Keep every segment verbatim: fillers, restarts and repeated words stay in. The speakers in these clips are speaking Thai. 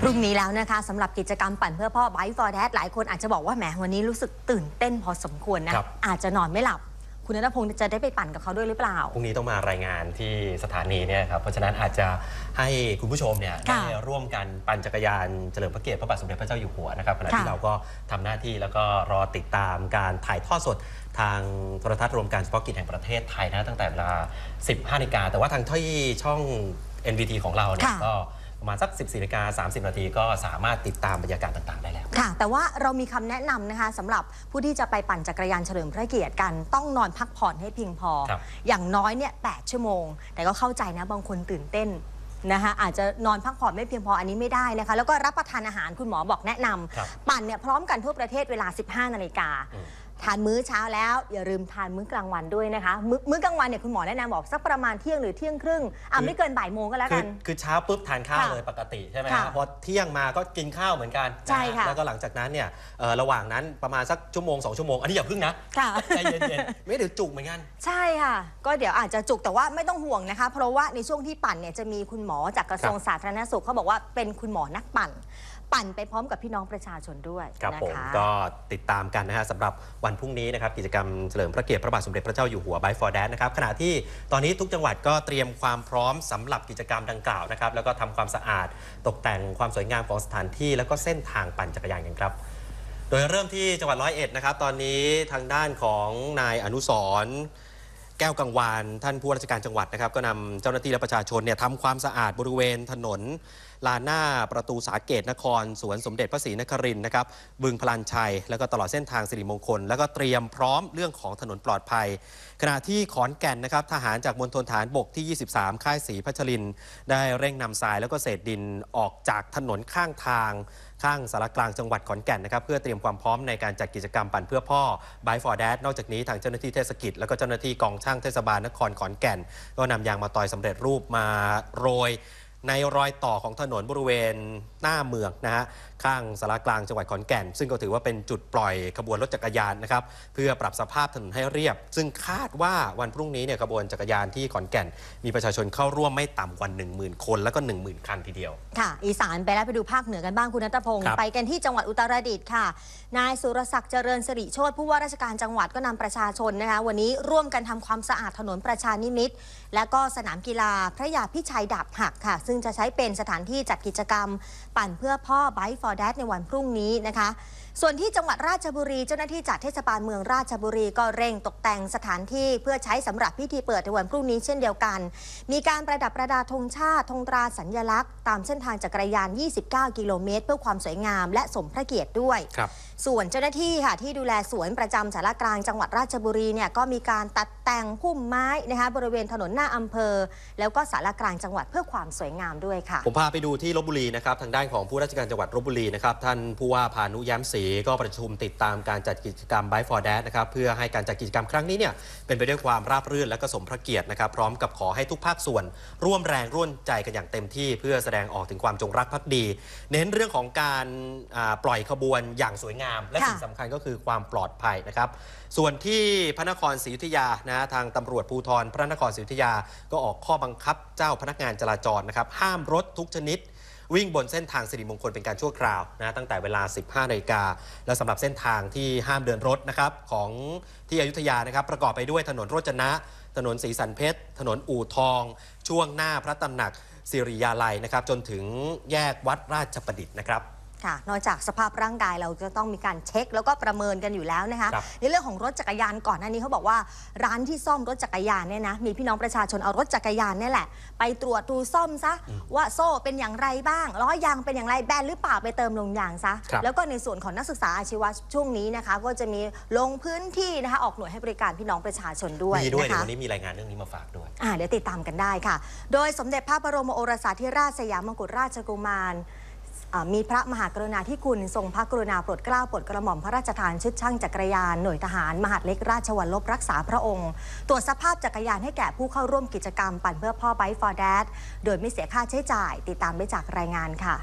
พรุ่งนี้แล้วนะคะสำหรับกิจกรรมปั่นเพื่อพ่อ Bike for Dad หลายคนอาจจะบอกว่าแหมวันนี้รู้สึกตื่นเต้นพอสมควรนะอาจจะนอนไม่หลับคุณณัฐพงศ์จะได้ไปปั่นกับเขาด้วยหรือเปล่าพรุ่งนี้ต้องมารายงานที่สถานีเนี่ยครับเพราะฉะนั้นอาจจะให้คุณผู้ชมเนี่ยได้ร่วมกันปั่นจักรยานเฉลิมพระเกียรติพระบาทสมเด็จพระเจ้าอยู่หัวนะครับขณะที่เราก็ทำหน้าที่แล้วก็รอติดตามการถ่ายทอดสดทางโทรทัศน์รวมการเฉพาะกิจแห่งประเทศไทยนะตั้งแต่เวลา สิบห้านาฬิกาแต่ว่าทางที่ช่อง เอ็น วี ที ของเราเนี่ยก็ประมาณสัก สิบสี่นาฬิกาสามสิบนาทีก็สามารถติดตามบรรยากาศต่างๆได้แล้วค่ะแต่ว่าเรามีคำแนะนำนะคะสำหรับผู้ที่จะไปปั่นจักรยานเฉลิมพระเกียรติกันต้องนอนพักผ่อนให้เพียงพออย่างน้อยเนี่ยแปดชั่วโมงแต่ก็เข้าใจนะบางคนตื่นเต้นนะคะอาจจะนอนพักผ่อนไม่เพียงพออันนี้ไม่ได้นะคะแล้วก็รับประทานอาหารคุณหมอบอกแนะนำปั่นเนี่ยพร้อมกันทั่วประเทศเวลา สิบห้านาฬิกาทานมื้อเช้าแล้วอย่าลืมทานมื้อกลางวันด้วยนะคะมื้อมื้อกลางวันเนี่ยคุณหมอแนะนำบอกสักประมาณเที่ยงหรือเที่ยงครึ่งอ่ะไม่เกินบ่ายโมงก็แล้วกันคือเช้าปุ๊บทานข้าวเลยปกติใช่ไหมครับพอเที่ยงมาก็กินข้าวเหมือนกันใช่ค่ะแล้วก็หลังจากนั้นเนี่ยระหว่างนั้นประมาณสักชั่วโมงสองชั่วโมงอันนี้อย่าพึ่งนะใจเย็นๆไม่เดี๋ยวจุกเหมือนกันใช่ค่ะก็เดี๋ยวอาจจะจุกแต่ว่าไม่ต้องห่วงนะคะเพราะว่าในช่วงที่ปั่นเนี่ยจะมีคุณหมอจากกระทรวงสาธารณสุขเขาบอกว่าเป็นคุณหมอนักปั่นปั่นไปพร้อมกับพี่น้องประชาชนด้วยครับผมก็ติดตามกันนะฮะสำหรับวันพรุ่งนี้นะครับกิจกรรมเฉลิมพระเกียรติพระบาทสมเด็จพระเจ้าอยู่หัว Bike for Dad นะครับขณะที่ตอนนี้ทุกจังหวัดก็เตรียมความพร้อมสำหรับกิจกรรมดังกล่าวนะครับแล้วก็ทำความสะอาดตกแต่งความสวยงามของสถานที่แล้วก็เส้นทางปั่นจักรยานกันครับโดยเริ่มที่จังหวัดร้อยเอ็ดนะครับตอนนี้ทางด้านของนายอนุสรณ์แก้วกังวานท่านผู้ว่าราชการจังหวัดนะครับก็นำเจ้าหน้าที่และประชาชนเนี่ยทำความสะอาดบริเวณถนนลานหน้าประตูสาเกตนครสวนสมเด็จพระศรีนครินทร์นะครับบึงพลันชัยแล้วก็ตลอดเส้นทางสิริมงคลแล้วก็เตรียมพร้อมเรื่องของถนนปลอดภัยขณะที่ขอนแก่นนะครับทหารจากมณฑลฐานบกที่ยี่สิบสามค่ายศรีพัชรินทร์ได้เร่งนำทรายแล้วก็เศษดินออกจากถนนข้างทางข้างสารกลางจังหวัดขอนแก่นนะครับเพื่อเตรียมความพร้อมในการจัดกิจกรรมปั่นเพื่อพ่อ Bike for Dad นอกจากนี้ทางเจ้าหน้าที่เทศกิจแล้วก็เจ้าหน้าที่กองช่างเทศบาลนครขอนแก่นก็นำยางมะตอยสำเร็จรูปมาโรยในรอยต่อของถนนบริเวณหน้าเมืองนะฮะข้างสารกลางจังหวัดขอนแก่นซึ่งก็ถือว่าเป็นจุดปล่อยขบวนรถจักรยานนะครับเพื่อปรับสภาพถนนให้เรียบซึ่งคาดว่าวันพรุ่งนี้เนี่ยขบวนจักรยานที่ขอนแก่นมีประชาชนเข้าร่วมไม่ต่ำกว่า หนึ่งหมื่น คนแล้วก็ หนึ่งหมื่น คันทีเดียวค่ะอีสานไปแล้วไปดูภาคเหนือกันบ้างคุณณัฐพงศ์ไปกันที่จังหวัดอุตรดิตถ์ค่ะนายสุรศักดิ์เจริญสิริโชติผู้ว่าราชการจังหวัดก็นำประชาชนนะคะวันนี้ร่วมกันทำความสะอาดถนนประชานิมิตรและก็สนามกีฬาพระยาพิชัยดาบหักค่ะซึ่งจะใช้เป็นสถานที่จัดกิจกรรมปั่นเพื่อพ่อ Bike for Dad ในวันพรุ่งนี้นะคะส่วนที่จังหวัดราชบุรีเจ้าหน้าที่จากเทศบาลเมืองราชบุรีก็เร่งตกแต่งสถานที่เพื่อใช้สำหรับพิธีเปิดในวันพรุ่งนี้เช่นเดียวกันมีการประดับประดาธงชาติธงตราสัญลักษณ์ตามเส้นทางจักรยานยี่สิบเก้ากิโลเมตรเพื่อความสวยงามและสมพระเกียรติด้วยส่วนเจ้าหน้าที่ค่ะที่ดูแลสวนประจำสารกลางจังหวัดราชบุรีเนี่ยก็มีการตัดแต่งพุ่มไม้นะคะบริเวณถนนหน้าอำเภอแล้วก็สารกลางจังหวัดเพื่อความสวยงามด้วยค่ะผมพาไปดูที่ลพบุรีนะครับทางด้านของผู้ราชการจังหวัดลพบุรีนะครับท่านผู้ว่าพานุย้ำศรีก็ประชุมติดตามการจัดกิจกรรม Bike for Dad นะครับเพื่อให้การจัดกิจกรรมครั้งนี้เนี่ยเป็นไปด้วยความราบรื่นและก็สมพระเกียรตินะครับพร้อมกับขอให้ทุกภาคส่วนร่วมแรงร่วมใจกันอย่างเต็มที่เพื่อแสดงออกถึงความจงรักภักดี เน้นเรื่องของการปล่อยขบวนอย่างสวยงามและสิ่งสำคัญก็คือความปลอดภัยนะครับส่วนที่พระนครศรีอยุธยานะทางตำรวจภูธรพระนครศรีอยุธยาก็ออกข้อบังคับเจ้าพนักงานจราจรนะครับห้ามรถทุกชนิดวิ่งบนเส้นทางสิริมงคลเป็นการชั่วคราวนะตั้งแต่เวลา สิบห้านาฬิกาและสำหรับเส้นทางที่ห้ามเดินรถนะครับของที่อยุธยานะครับประกอบไปด้วยถนนโรจนะถนนศรีสันเพชรถนนอู่ทองช่วงหน้าพระตำหนักสิริยาลัยนะครับจนถึงแยกวัดราชประดิษฐ์นะครับค่ะนอกจากสภาพร่างกายเราจะต้องมีการเช็คแล้วก็ประเมินกันอยู่แล้วนะคะในเรื่องของรถจักรยานก่อนหน้านี้เขาบอกว่าร้านที่ซ่อมรถจักรยานเนี่ยนะมีพี่น้องประชาชนเอารถจักรยานนี่แหละไปตรวจดูซ่อมซะว่าโซ่เป็นอย่างไรบ้างล้อยางเป็นอย่างไรแบนหรือเปล่าไปเติมลงยางซะแล้วก็ในส่วนของนักศึกษาอาชีวะช่วงนี้นะคะก็จะมีลงพื้นที่นะคะออกหน่วยให้บริการพี่น้องประชาชนด้วยมีด้วยวันนี้มีรายงานเรื่องนี้มาฝากด้วยอ่าเดี๋ยวติดตามกันได้ค่ะโดยสมเด็จพระบรมโอรสาธิราชสยามกุฎราชกุมารมีพระมหากรุณาธิคุณทรงพระกรุณาโปรดเกล้าโปรดกระหม่อมพระราชทานชุดช่างจักรยานหน่วยทหารมหาดเล็กราชวัลลบรักษาพระองค์ตรวจสภาพจักรยานให้แก่ผู้เข้าร่วมกิจกรรมปั่นเพื่อพ่อ Bike for Dad โดยไม่เสียค่าใช้จ่ายติดตามได้จากรายงานค่ะ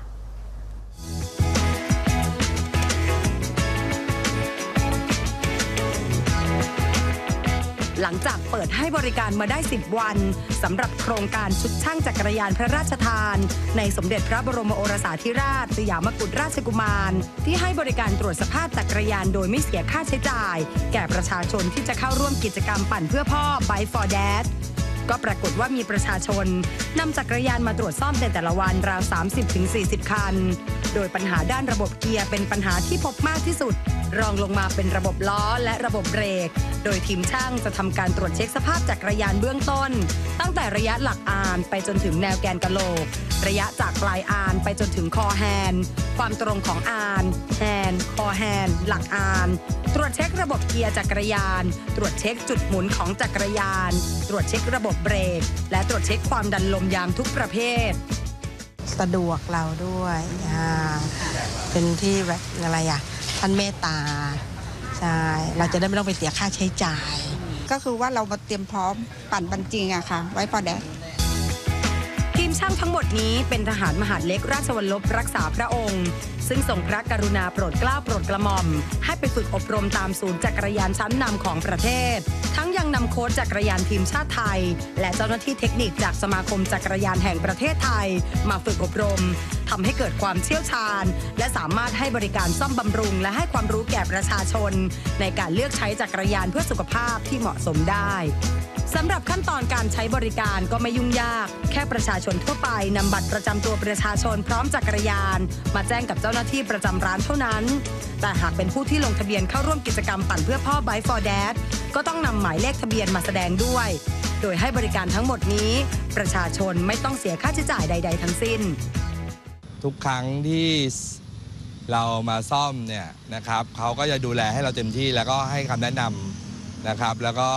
หลังจากเปิดให้บริการมาได้สิบวันสำหรับโครงการชุดช่างจักรยานพระราชทานในสมเด็จพระบรมโอรสาธิราชสยามกุฎราชกุมารที่ให้บริการตรวจสภาพจักรยานโดยไม่เสียค่าใช้จ่ายแก่ประชาชนที่จะเข้าร่วมกิจกรรมปั่นเพื่อพ่อ Bike for Dad ก็ปรากฏว่ามีประชาชนนำจักรยานมาตรวจซ่อมในแต่ละวันราว สามสิบถึงสี่สิบ คันโดยปัญหาด้านระบบเกียร์เป็นปัญหาที่พบมากที่สุดรองลงมาเป็นระบบล้อและระบบเบรกโดยทีมช่างจะทำการตรวจเช็คสภาพจักรยานเบื้องต้นตั้งแต่ระยะหลักอานไปจนถึงแนวแกนกะโหลกระยะจากปลายอานไปจนถึงคอแฮนด์ความตรงของอานแฮนด์คอแฮนด์หลักอานตรวจเช็คระบบเกียร์จักรยานตรวจเช็คจุดหมุนของจักรยานตรวจเช็คระบบเบรกและตรวจเช็คความดันลมยางทุกประเภทสะดวกเราด้วยเป็นที่แบบอะไรอ่ะท่านเมตตาใช่เราจะได้ไม่ต้องไปเสียค่าใช้จ่ายก็คือว่าเรามาเตรียมพร้อมปั่นบันจริงอะค่ะไว้พอแดดทีมช่างทั้งหมดนี้เป็นทหารมหาดเล็กราชวัลลบรักษาพระองค์ซึ่งทรงพระกรุณาโปรดเกล้าโปรดกระหม่อมให้ไปฝึกอบรมตามศูนย์จักรยานชั้นนำของประเทศทั้งยังนำโค้ชจักรยานทีมชาติไทยและเจ้าหน้าที่เทคนิคจากสมาคมจักรยานแห่งประเทศไทยมาฝึกอบรมทำให้เกิดความเชี่ยวชาญและสามารถให้บริการซ่อมบำรุงและให้ความรู้แก่ประชาชนในการเลือกใช้จักรยานเพื่อสุขภาพที่เหมาะสมได้สำหรับขั้นตอนการใช้บริการก็ไม่ยุ่งยากแค่ประชาชนทั่วไปนำบัตรประจำตัวประชาชนพร้อมจักรยานมาแจ้งกับเจ้าหน้าที่ประจำร้านเท่านั้นแต่หากเป็นผู้ที่ลงทะเบียนเข้าร่วมกิจกรรมปั่นเพื่อพ่อ Bike for Dad ก็ต้องนำหมายเลขทะเบียนมาแสดงด้วยโดยให้บริการทั้งหมดนี้ประชาชนไม่ต้องเสียค่าใช้จ่ายใดๆทั้งสิ้นทุกครั้งที่เรามาซ่อมเนี่ยนะครับเขาก็จะดูแลให้เราเต็มที่แล้วก็ให้คำแนะนำนะครับแล้วก็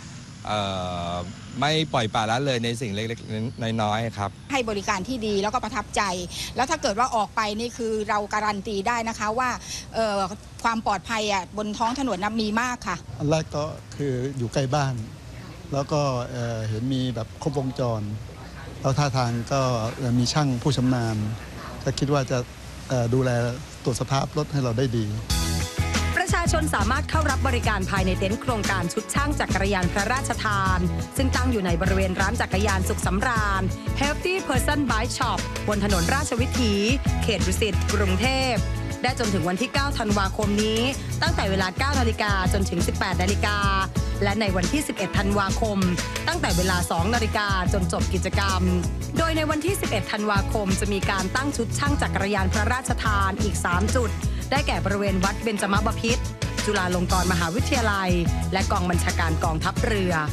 ไม่ปล่อยปละละเลยในสิ่งเล็กๆน้อยๆครับให้บริการที่ดีแล้วก็ประทับใจแล้วถ้าเกิดว่าออกไปนี่คือเราการันตีได้นะคะว่าความปลอดภัยบนท้องถนนมีมากค่ะอันแรกก็คืออยู่ใกล้บ้านแล้วก็เห็นมีแบบครบวงจรแล้วท่าทางก็มีช่างผู้ชำนาญก็คิดว่าจะดูแลตรวจสภาพรถให้เราได้ดีประชาชนสามารถเข้ารับบริการภายในเต็นท์โครงการชุดช่างจักรยานพระราชทานซึ่งตั้งอยู่ในบริเวณร้านจักรยานสุขสำราญ Healthy Person Bike Shop บนถนนราชวิถีเขตดุสิตกรุงเทพได้จนถึงวันที่เก้าธันวาคมนี้ตั้งแต่เวลา เก้านาฬิกาจนถึง สิบแปดนาฬิกาและในวันที่ สิบเอ็ดธันวาคมตั้งแต่เวลา สองนาฬิกาจนจบกิจกรรมโดยในวันที่ สิบเอ็ดธันวาคมจะมีการตั้งชุดช่างจักรยานพระราชทานอีกสามจุดได้แก่บริเวณวัดเบญจมบพิตรจุฬาลงกรณ์มหาวิทยาลัยและกองบัญชาการกองทัพเรือ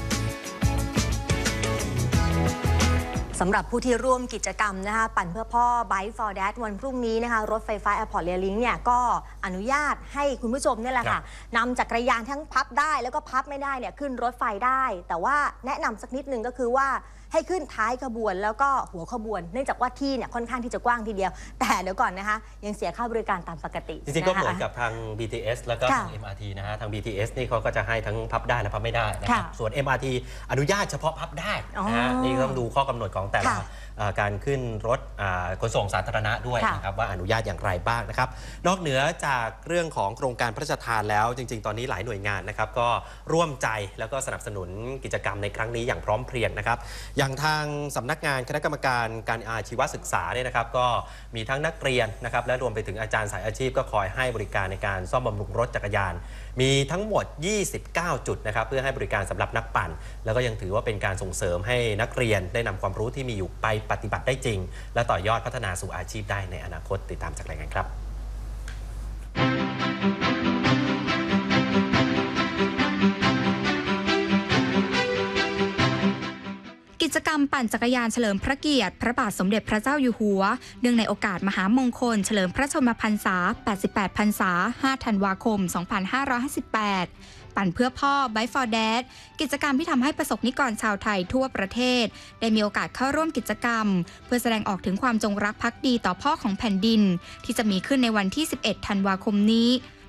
สำหรับผู้ที่ร่วมกิจกรรมนะคะปั่นเพื่อพ่อ Bike for Dad วันพรุ่งนี้นะคะรถไฟฟ้า Airport Rail Link เนี่ยก็อนุญาตให้คุณผู้ชมนี่แหละค่ะนำจักรยานทั้งพับได้แล้วก็พับไม่ได้เนี่ยขึ้นรถไฟได้แต่ว่าแนะนำสักนิดนึงก็คือว่าให้ขึ้นท้ายขบวนแล้วก็หัวขบวนเนื่องจากว่าที่เนี่ยค่อนข้างที่จะกว้างทีเดียวแต่เดี๋ยวก่อนนะคะยังเสียค่าบริการตามปกติจริงๆก็เหมือนกับทาง บี ที เอส แล้วก็ทาง เอ็ม อาร์ ที นะฮะทาง บี ที เอส นี่เขาก็จะให้ทั้งพับได้และพับไม่ได้นะครับส่วน เอ็ม อาร์ ที อนุญาตเฉพาะพับได้นะฮะนี่ต้องดูข้อกำหนดของแต่ละการขึ้นรถขนส่งสาธารณะด้วยนะครับว่าอนุญาตอย่างไรบ้างนะครับนอกเหนือจากเรื่องของโครงการพระราชทานแล้วจริงๆตอนนี้หลายหน่วยงานนะครับก็ร่วมใจแล้วก็สนับสนุนกิจกรรมในครั้งนี้อย่างพร้อมเพรียงนะครับอย่างทางสำนักงานคณะกรรมการการอาชีวศึกษาเนี่ยนะครับก็มีทั้งนักเรียนนะครับและรวมไปถึงอาจารย์สายอาชีพก็คอยให้บริการในการซ่อมบำรุงรถจักรยานมีทั้งหมดยี่สิบเก้าจุดนะครับเพื่อให้บริการสำหรับนักปั่นแล้วก็ยังถือว่าเป็นการส่งเสริมให้นักเรียนได้นำความรู้ที่มีอยู่ไปปฏิบัติได้จริงและต่อยอดพัฒนาสู่อาชีพได้ในอนาคตติดตามจากรายงานครับกิจกรรมปั่นจักรยานเฉลิมพระเกียรติพระบาทสมเด็จพระเจ้าอยู่หัวเนื่องในโอกาสมหามงคลเฉลิมพระชนมพรรษาแปดสิบแปดพรรษาห้าธันวาคมสองพันห้าร้อยห้าสิบแปดปั่นเพื่อพ่อ Bike for Dad กิจกรรมที่ทำให้ประสบนิกรชาวไทยทั่วประเทศได้มีโอกาสเข้าร่วมกิจกรรมเพื่อแสดงออกถึงความจงรักภักดีต่อพ่อของแผ่นดินที่จะมีขึ้นในวันที่สิบเอ็ดธันวาคมนี้เ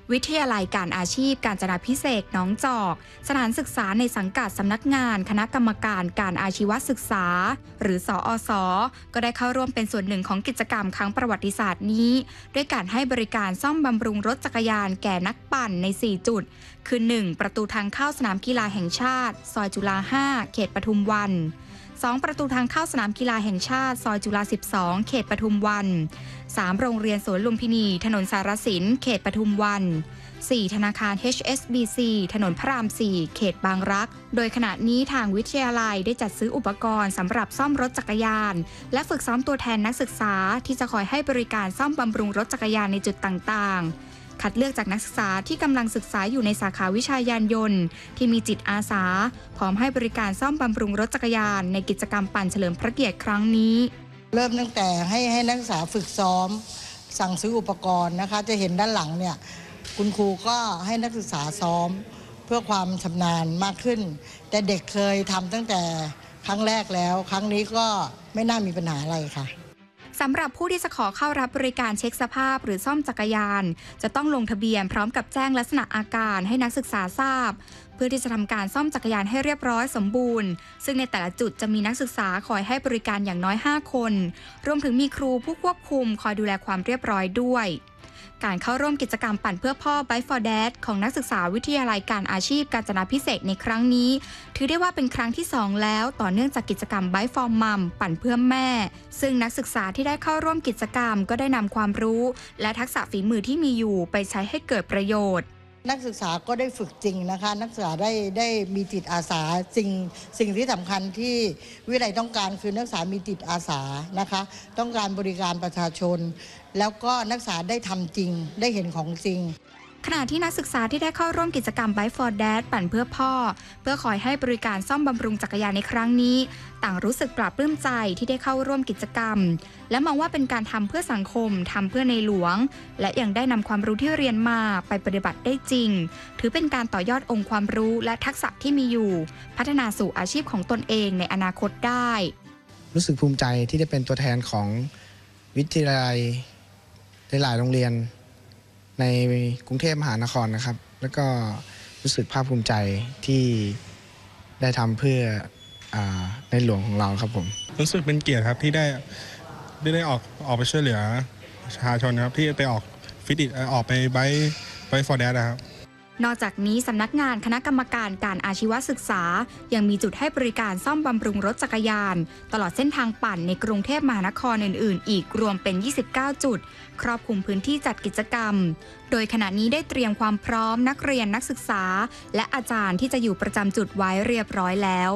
วิทยาลัยการอาชีพกาญจนาภิเษกหนองจอกสถานศึกษาในสังกัดสำนักงานคณะกรรมการการอาชีวศึกษาหรือสอสก็ได้เข้าร่วมเป็นส่วนหนึ่งของกิจกรรมครั้งประวัติศาสตร์นี้ด้วยการให้บริการซ่อมบำรุงรถจักรยานแก่นักปั่นในสี่จุดคือ หนึ่ง ประตูทางเข้าสนามกีฬาแห่งชาติซอยจุฬาห้าเขตปทุมวัน สอง ประตูทางเข้าสนามกีฬาแห่งชาติซอยจุฬาสิบสองเขตปทุมวัน สาม โรงเรียนสวนลุมพินีถนนสารสินเขตปทุมวัน สี่ ธนาคาร เอช เอส บี ซี ถนนพระรามสี่เขตบางรักโดยขณะนี้ทางวิทยาลัยได้จัดซื้ออุปกรณ์สำหรับซ่อมรถจักรยานและฝึกซ้อมตัวแทนนักศึกษาที่จะคอยให้บริการซ่อมบำรุงรถจักรยานในจุดต่างๆคัดเลือกจากนักศึกษาที่กำลังศึกษาอยู่ในสาขาวิชายานยนต์ที่มีจิตอาสาพร้อมให้บริการซ่อมบำรุงรถจักรยานในกิจกรรมปั่นเฉลิมพระเกียรติครั้งนี้เริ่มตั้งแต่ให้ให้นักศึกษาฝึกซ้อมสั่งซื้ออุปกรณ์นะคะจะเห็นด้านหลังเนี่ยคุณครูก็ให้นักศึกษาซ้อมเพื่อความชำนาญมากขึ้นแต่เด็กเคยทำตั้งแต่ครั้งแรกแล้วครั้งนี้ก็ไม่น่ามีปัญหาอะไรค่ะสำหรับผู้ที่จะขอเข้ารับบริการเช็คสภาพหรือซ่อมจักรยานจะต้องลงทะเบียนพร้อมกับแจ้งลักษณะอาการให้นักศึกษาทราบเพื่อที่จะทำการซ่อมจักรยานให้เรียบร้อยสมบูรณ์ซึ่งในแต่ละจุดจะมีนักศึกษาคอยให้บริการอย่างน้อยห้าคนรวมถึงมีครูผู้ควบคุมคอยดูแลความเรียบร้อยด้วยการเข้าร่วมกิจกรรมปั่นเพื่อพ่อ Bike for Dad ของนักศึกษาวิทยาลัยการอาชีพกาญจนาภิเษกในครั้งนี้ถือได้ว่าเป็นครั้งที่สองแล้วต่อเนื่องจากกิจกรรม Bike for Mom ปั่นเพื่อแม่ซึ่งนักศึกษาที่ได้เข้าร่วมกิจกรรมก็ได้นำความรู้และทักษะฝีมือที่มีอยู่ไปใช้ให้เกิดประโยชน์นักศึกษาก็ได้ฝึกจริงนะคะนักศึกษาได้ได้มีจิตอาสาสิ่งสิ่งที่สำคัญที่วิทยาลัยต้องการคือนักศึกษามีจิตอาสานะคะต้องการบริการประชาชนแล้วก็นักศึกษาได้ทำจริงได้เห็นของจริงขณะที่นักศึกษาที่ได้เข้าร่วมกิจกรรม Bike for Dad ปั่นเพื่อพ่อเพื่อคอยให้บริการซ่อมบำรุงจักรยานในครั้งนี้ต่างรู้สึกปลาบปลื้มใจที่ได้เข้าร่วมกิจกรรมและมองว่าเป็นการทำเพื่อสังคมทำเพื่อในหลวงและยังได้นำความรู้ที่เรียนมาไปปฏิบัติได้จริงถือเป็นการต่อยอดองค์ความรู้และทักษะที่มีอยู่พัฒนาสู่อาชีพของตนเองในอนาคตได้รู้สึกภูมิใจที่ได้เป็นตัวแทนของวิทยาลัยหลายโรงเรียนในกรุงเทพมหานครนะครับแล้วก็รู้สึกภาคภูมิใจที่ได้ทำเพื่อในหลวงของเราครับผมรู้สึกเป็นเกียรติครับที่ได้ได้ได้ออกออกไปช่วยเหลือประชาชนนะครับที่ไปออกฟิตอิทออกไปไบค์ไบค์ฟอร์แดดนะครับนอกจากนี้สำนักงานคณะกรรมการการอาชีวศึกษายังมีจุดให้บริการซ่อมบำรุงรถจักรยานตลอดเส้นทางปั่นในกรุงเทพมหานครอื่นๆอีกรวมเป็นยี่สิบเก้าจุดครอบคลุมพื้นที่จัดกิจกรรมโดยขณะนี้ได้เตรียมความพร้อมนักเรียนนักศึกษาและอาจารย์ที่จะอยู่ประจำจุดไว้เรียบร้อยแล้ว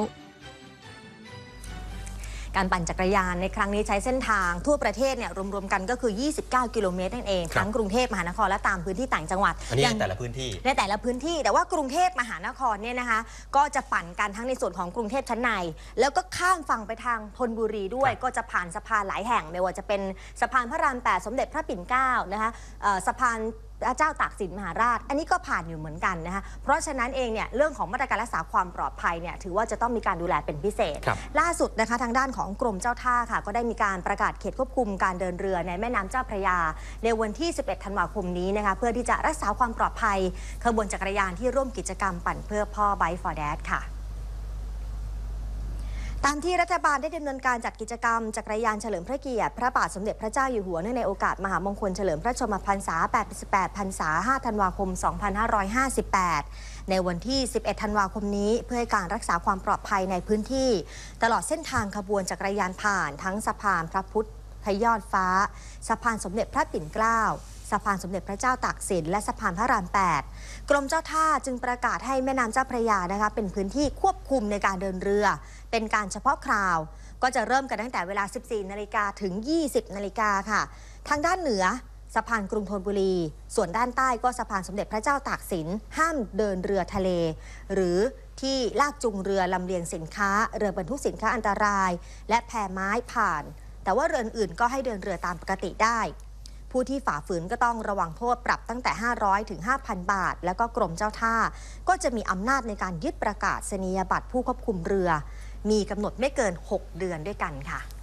การปั่นจักรยานในครั้งนี้ใช้เส้นทางทั่วประเทศเนี่ยรวมๆกันก็คือยี่สิบเก้ากิโลเมตรนั่นเองทั้งกรุงเทพมหานครและตามพื้นที่ต่างจังหวัดอันนี้ในแต่ละพื้นที่ในแต่ละพื้นที่แต่ว่ากรุงเทพมหานครเนี่ยนะคะก็จะปั่นกันทั้งในส่วนของกรุงเทพชั้นในแล้วก็ข้ามฝั่งไปทางธนบุรีด้วยก็จะผ่านสะพานหลายแห่งไม่ว่าจะเป็นสะพานพระรามแปดสมเด็จพระปิ่นเกล้านะคะสะพานพระเจ้าตากสินมหาราชอันนี้ก็ผ่านอยู่เหมือนกันนะคะเพราะฉะนั้นเองเนี่ยเรื่องของมาตรการรักษาความปลอดภัยเนี่ยถือว่าจะต้องมีการดูแลเป็นพิเศษล่าสุดนะคะทางด้านของกรมเจ้าท่าค่ะก็ได้มีการประกาศเขตควบคุมการเดินเรือในแม่น้ำเจ้าพระยาในวันที่สิบเอ็ดธันวาคมนี้นะคะเพื่อที่จะรักษาความปลอดภัยขบวนจักรยานที่ร่วมกิจกรรมปั่นเพื่อพ่อ Bike for Dad ค่ะตามที่รัฐบาลได้ดำเนินการจัดกิจกรรมจักรยานเฉลิมพระเกียรติพระบาทสมเด็จพระเจ้าอยู่หัวเนื่องในโอกาสมหามงคลเฉลิมพระชนมพรรษาแปดสิบแปดพรรษาห้าธันวาคมสองพันห้าร้อยห้าสิบแปดในวันที่สิบเอ็ดธันวาคมนี้เพื่อให้การรักษาความปลอดภัยในพื้นที่ตลอดเส้นทางขบวนจักรยานผ่านทั้งสะพานพระพุทธพยอดฟ้าสะพานสมเด็จพระปิ่นเกล้าสะพานสมเด็จพระเจ้าตากสินและสะพานพระรามแปดกรมเจ้าท่าจึงประกาศให้แม่น้ำเจ้าพระยานะคะเป็นพื้นที่ควบคุมในการเดินเรือเป็นการเฉพาะคราวก็จะเริ่มกันตั้งแต่เวลา สิบสี่นาฬิกา ถึง ยี่สิบนาฬิกาค่ะทางด้านเหนือสะพานกรุงธนบุรีส่วนด้านใต้ก็สะพานสมเด็จพระเจ้าตากสินห้ามเดินเรือทะเลหรือที่ลากจูงเรือลำเลียงสินค้าเรือบรรทุกสินค้าอันตรายและแพไม้ผ่านแต่ว่าเรืออื่นก็ให้เดินเรือตามปกติได้ผู้ที่ฝ่าฝืนก็ต้องระวังโทษปรับตั้งแต่ห้าร้อยถึง ห้าพัน บาทแล้วก็กรมเจ้าท่าก็จะมีอำนาจในการยึดประกาศนียบัตรผู้ควบคุมเรือมีกำหนดไม่เกินหกเดือนด้วยกันค่ะ